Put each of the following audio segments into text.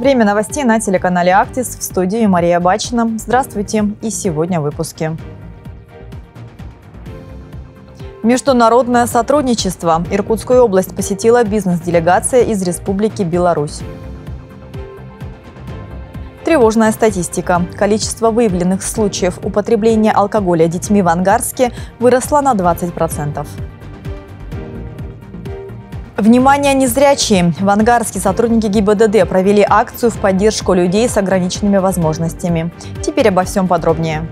Время новостей на телеканале «Актис», в студии Мария Бачина. Здравствуйте, и сегодня в выпуске. Международное сотрудничество. Иркутскую область посетила бизнес-делегация из Республики Беларусь. Тревожная статистика. Количество выявленных случаев употребления алкоголя детьми в Ангарске выросло на 20%. Внимание, незрячие! В Ангарске сотрудники ГИБДД провели акцию в поддержку людей с ограниченными возможностями. Теперь обо всем подробнее.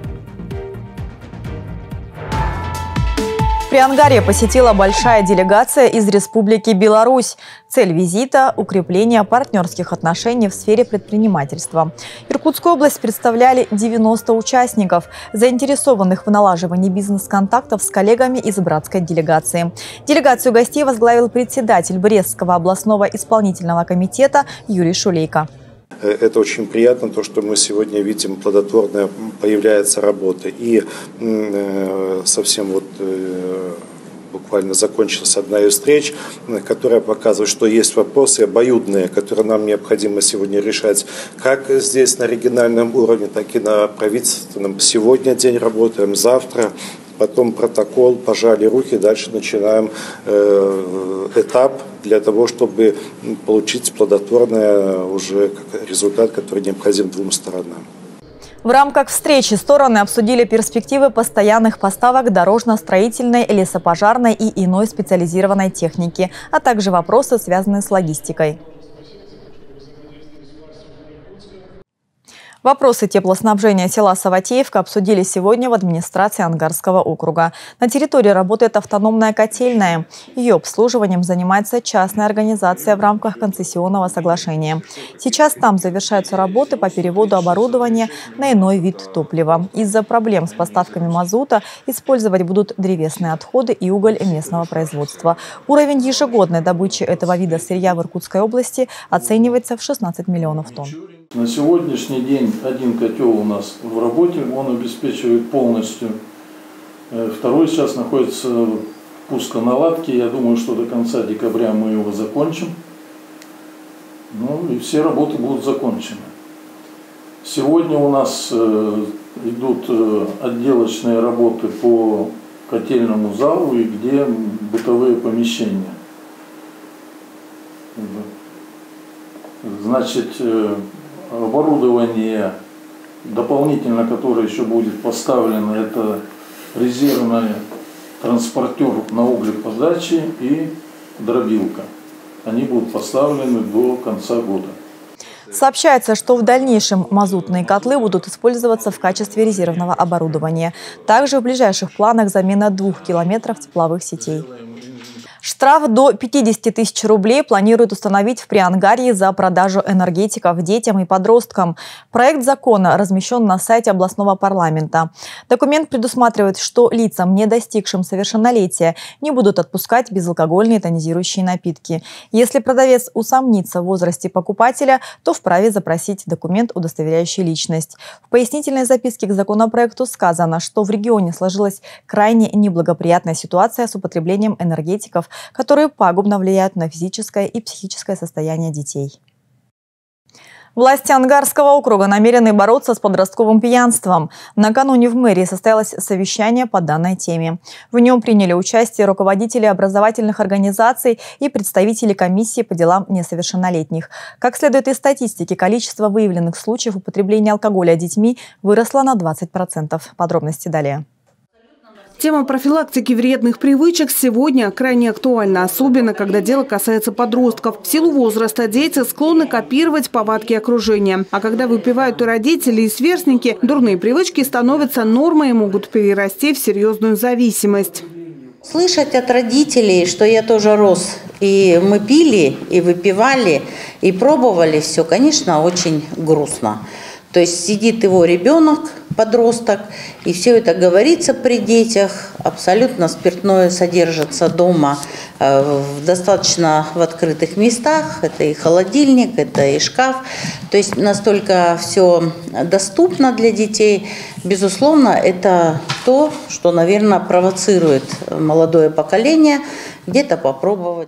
Приангарье посетила большая делегация из Республики Беларусь. Цель визита – укрепление партнерских отношений в сфере предпринимательства. Иркутскую область представляли 90 участников, заинтересованных в налаживании бизнес-контактов с коллегами из братской делегации. Делегацию гостей возглавил председатель Брестского областного исполнительного комитета Юрий Шулейко. Это очень приятно, то, что мы сегодня видим, плодотворная появляется работа. И совсем буквально закончилась одна из встреч, которая показывает, что есть вопросы обоюдные, которые нам необходимо сегодня решать как здесь на региональном уровне, так и на правительственном. Сегодня день работаем, завтра. Потом протокол, пожали руки, дальше начинаем этап для того, чтобы получить плодотворный уже результат, который необходим двум сторонам. В рамках встречи стороны обсудили перспективы постоянных поставок дорожно-строительной, лесопожарной и иной специализированной техники, а также вопросы, связанные с логистикой. Вопросы теплоснабжения села Саватеевка обсудили сегодня в администрации Ангарского округа. На территории работает автономная котельная. Ее обслуживанием занимается частная организация в рамках концессионного соглашения. Сейчас там завершаются работы по переводу оборудования на иной вид топлива. Из-за проблем с поставками мазута использовать будут древесные отходы и уголь местного производства. Уровень ежегодной добычи этого вида сырья в Иркутской области оценивается в 16 миллионов тонн. На сегодняшний день один котел у нас в работе, он обеспечивает полностью. Второй сейчас находится в пусконаладке. Я думаю, что до конца декабря мы его закончим. И все работы будут закончены. Сегодня у нас идут отделочные работы по котельному залу и где бытовые помещения. Значит, оборудование дополнительно, которое еще будет поставлено, это резервный транспортер на углеподаче и дробилка. Они будут поставлены до конца года. Сообщается, что в дальнейшем мазутные котлы будут использоваться в качестве резервного оборудования. Также в ближайших планах замена 2 километров тепловых сетей. Штраф до 50 тысяч рублей планируют установить в Приангарье за продажу энергетиков детям и подросткам. Проект закона размещен на сайте областного парламента. Документ предусматривает, что лицам, не достигшим совершеннолетия, не будут отпускать безалкогольные тонизирующие напитки. Если продавец усомнится в возрасте покупателя, то вправе запросить документ, удостоверяющий личность. В пояснительной записке к законопроекту сказано, что в регионе сложилась крайне неблагоприятная ситуация с употреблением энергетиков, которые пагубно влияют на физическое и психическое состояние детей. Власти Ангарского округа намерены бороться с подростковым пьянством. Накануне в мэрии состоялось совещание по данной теме. В нем приняли участие руководители образовательных организаций и представители комиссии по делам несовершеннолетних. Как следует из статистики, количество выявленных случаев употребления алкоголя детьми выросло на 20%. Подробности далее. Тема профилактики вредных привычек сегодня крайне актуальна, особенно когда дело касается подростков. В силу возраста дети склонны копировать повадки окружения. А когда выпивают и родители, и сверстники, дурные привычки становятся нормой и могут перерасти в серьезную зависимость. Слышать от родителей, что я тоже рос, и мы пили, и выпивали, и пробовали все, конечно, очень грустно. То есть сидит его ребенок, подросток, и все это говорится при детях. Абсолютно спиртное содержится дома достаточно в открытых местах. Это и холодильник, это и шкаф. То есть настолько все доступно для детей. Безусловно, это то, что, наверное, провоцирует молодое поколение где-то попробовать.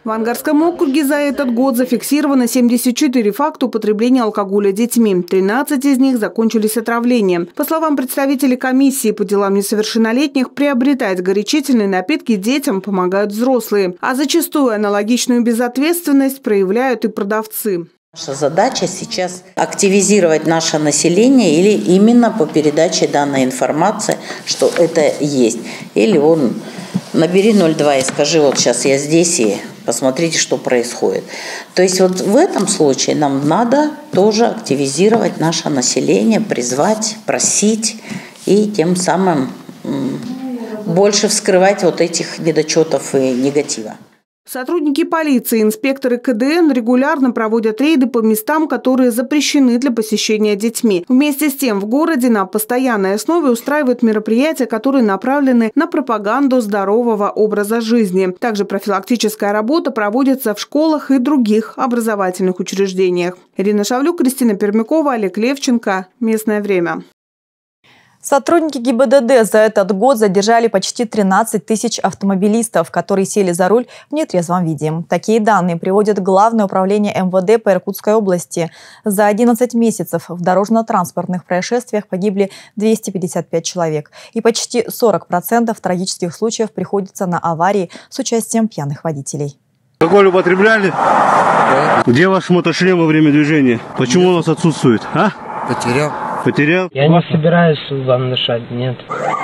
В Ангарском округе за этот год зафиксировано 74 факта употребления алкоголя детьми. 13 из них закончились отравлением. По словам представителей комиссии по делам несовершеннолетних, приобретать горячительные напитки детям помогают взрослые. А зачастую аналогичную безответственность проявляют и продавцы. Наша задача сейчас активизировать наше население или именно по передаче данной информации, что это есть. Или набери 02 и скажи, вот сейчас я здесь и посмотрите, что происходит. То есть вот в этом случае нам надо тоже активизировать наше население, призвать, просить и тем самым больше вскрывать вот этих недочетов и негатива. Сотрудники полиции и инспекторы КДН регулярно проводят рейды по местам, которые запрещены для посещения детьми. Вместе с тем в городе на постоянной основе устраивают мероприятия, которые направлены на пропаганду здорового образа жизни. Также профилактическая работа проводится в школах и других образовательных учреждениях. Ирина Шавлюк, Кристина Пермякова, Олег Левченко. Местное время. Сотрудники ГИБДД за этот год задержали почти 13 тысяч автомобилистов, которые сели за руль в нетрезвом виде. Такие данные приводит Главное управление МВД по Иркутской области. За 11 месяцев в дорожно-транспортных происшествиях погибли 255 человек. И почти 40% трагических случаев приходится на аварии с участием пьяных водителей. Алкоголь употребляли? Да. Где ваш мотошлем во время движения? Почему у нас отсутствует? Потерял. Потерял? Я не собираюсь вам дышать, нет.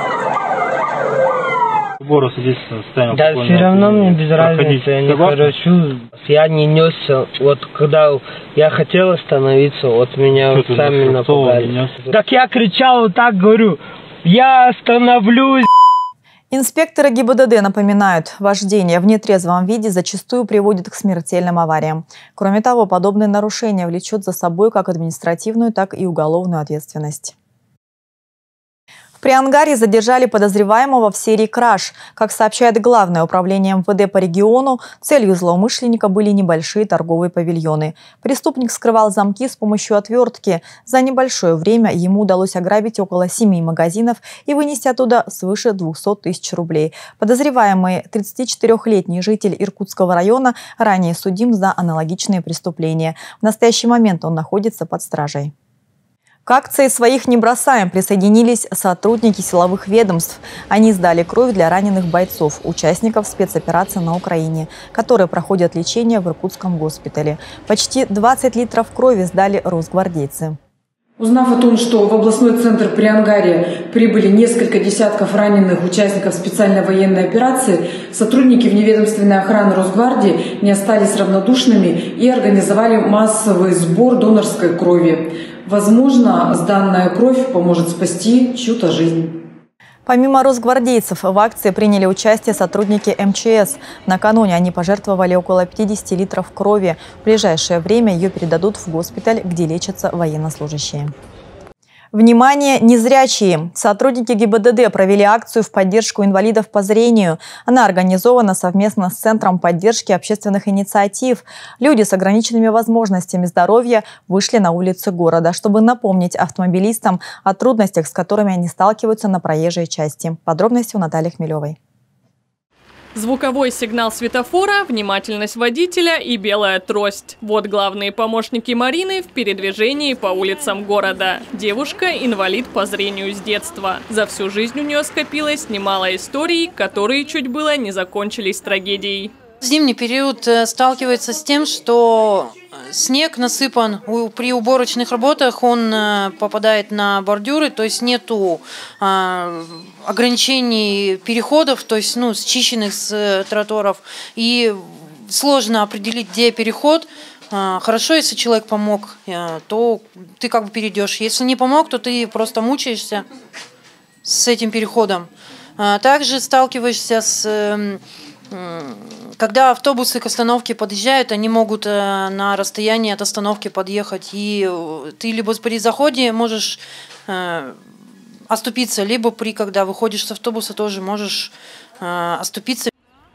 Здесь ставим. Да, все равно мне без разницы, я не хочу. Я не несся, вот когда я хотел остановиться, вот меня вот сами напугали. Так я кричал, вот так говорю, я остановлюсь. Инспекторы ГИБДД напоминают, вождение в нетрезвом виде зачастую приводит к смертельным авариям. Кроме того, подобные нарушения влечут за собой как административную, так и уголовную ответственность. В Приангаре задержали подозреваемого в серии краж. Как сообщает Главное управление МВД по региону, целью злоумышленника были небольшие торговые павильоны. Преступник скрывал замки с помощью отвертки. За небольшое время ему удалось ограбить около 7 магазинов и вынести оттуда свыше 200 тысяч рублей. Подозреваемый 34-летний житель Иркутского района ранее судим за аналогичные преступления. В настоящий момент он находится под стражей. К акции «Своих не бросаем» присоединились сотрудники силовых ведомств. Они сдали кровь для раненых бойцов, участников спецоперации на Украине, которые проходят лечение в Иркутском госпитале. Почти 20 литров крови сдали росгвардейцы. Узнав о том, что в областной центр Приангария прибыли несколько десятков раненых участников специальной военной операции, сотрудники вневедомственной охраны Росгвардии не остались равнодушными и организовали массовый сбор донорской крови. Возможно, сданная кровь поможет спасти чью-то жизнь. Помимо росгвардейцев, в акции приняли участие сотрудники МЧС. Накануне они пожертвовали около 50 литров крови. В ближайшее время ее передадут в госпиталь, где лечатся военнослужащие. Внимание, незрячие! Сотрудники ГИБДД провели акцию в поддержку инвалидов по зрению. Она организована совместно с Центром поддержки общественных инициатив. Люди с ограниченными возможностями здоровья вышли на улицы города, чтобы напомнить автомобилистам о трудностях, с которыми они сталкиваются на проезжей части. Подробности у Натальи Хмелевой. Звуковой сигнал светофора, внимательность водителя и белая трость. Вот главные помощники Марины в передвижении по улицам города. Девушка – инвалид по зрению с детства. За всю жизнь у нее скопилось немало историй, которые чуть было не закончились трагедией. В зимний период сталкивается с тем, что снег насыпан при уборочных работах, он попадает на бордюры, то есть нету ограничений переходов, то есть счищенных с тротуаров, и сложно определить, где переход. Хорошо, если человек помог, то ты как бы перейдешь. Если не помог, то ты просто мучаешься с этим переходом. Также сталкиваешься с... Когда автобусы к остановке подъезжают, они могут на расстоянии от остановки подъехать, и ты либо при заходе можешь оступиться, либо когда выходишь с автобуса, тоже можешь оступиться.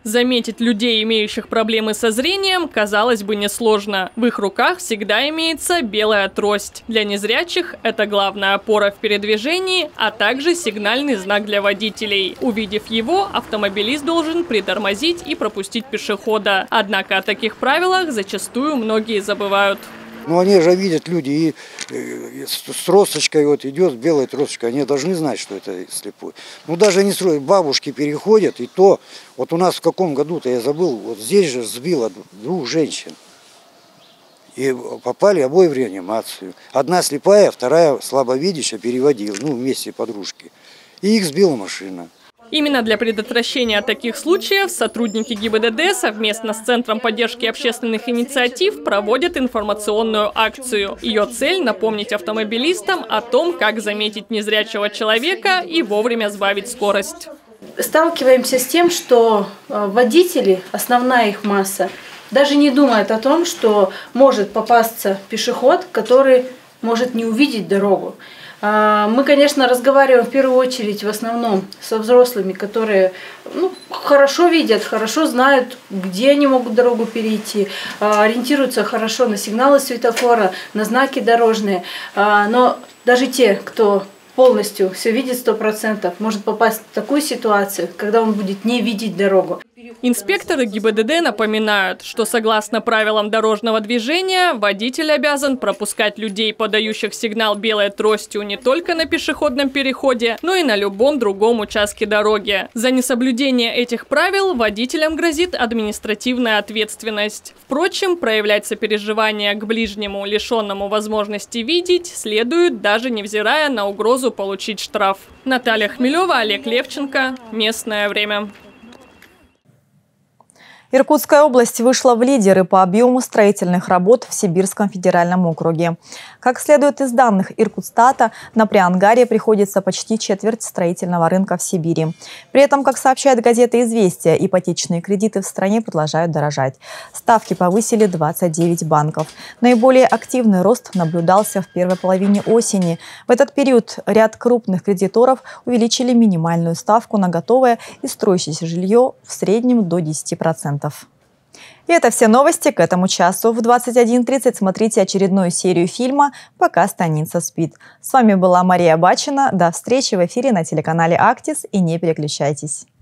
Заметить людей, имеющих проблемы со зрением, казалось бы, несложно. В их руках всегда имеется белая трость. Для незрячих это главная опора в передвижении, а также сигнальный знак для водителей. Увидев его, автомобилист должен притормозить и пропустить пешехода. Однако о таких правилах зачастую многие забывают. Ну, они же видят, люди, и с тросточкой вот идет, с белой тросточкой, они должны знать, что это слепой. Ну, даже не строят, бабушки переходят, и то, вот у нас в каком году-то, я забыл, вот здесь же сбило 2 женщин. И попали обои в реанимацию. Одна слепая, вторая слабовидящая переводила, ну, вместе подружки. И их сбила машина. Именно для предотвращения таких случаев сотрудники ГИБДД совместно с Центром поддержки общественных инициатив проводят информационную акцию. Ее цель – напомнить автомобилистам о том, как заметить незрячего человека и вовремя сбавить скорость. Сталкиваемся с тем, что водители, основная их масса, даже не думают о том, что может попасться пешеход, который может не увидеть дорогу. Мы, конечно, разговариваем в первую очередь в основном со взрослыми, которые хорошо видят, хорошо знают, где они могут дорогу перейти, ориентируются хорошо на сигналы светофора, на знаки дорожные. Но даже те, кто полностью все видит 100%, может попасть в такую ситуацию, когда он будет не видеть дорогу. Инспекторы ГИБДД напоминают, что согласно правилам дорожного движения, водитель обязан пропускать людей, подающих сигнал белой тростью, не только на пешеходном переходе, но и на любом другом участке дороги. За несоблюдение этих правил водителям грозит административная ответственность. Впрочем, проявлять сопереживание к ближнему, лишенному возможности видеть, следует, даже невзирая на угрозу получить штраф. Наталья Хмелева, Олег Левченко. Местное время. Иркутская область вышла в лидеры по объему строительных работ в Сибирском федеральном округе. Как следует из данных Иркутстата, на Приангаре приходится почти четверть строительного рынка в Сибири. При этом, как сообщает газета «Известия», ипотечные кредиты в стране продолжают дорожать. Ставки повысили 29 банков. Наиболее активный рост наблюдался в первой половине осени. В этот период ряд крупных кредиторов увеличили минимальную ставку на готовое и строящееся жилье в среднем до 10%. И это все новости к этому часу. В 21:30 смотрите очередную серию фильма «Пока станица спит». С вами была Мария Бачина. До встречи в эфире на телеканале «Актис» и не переключайтесь.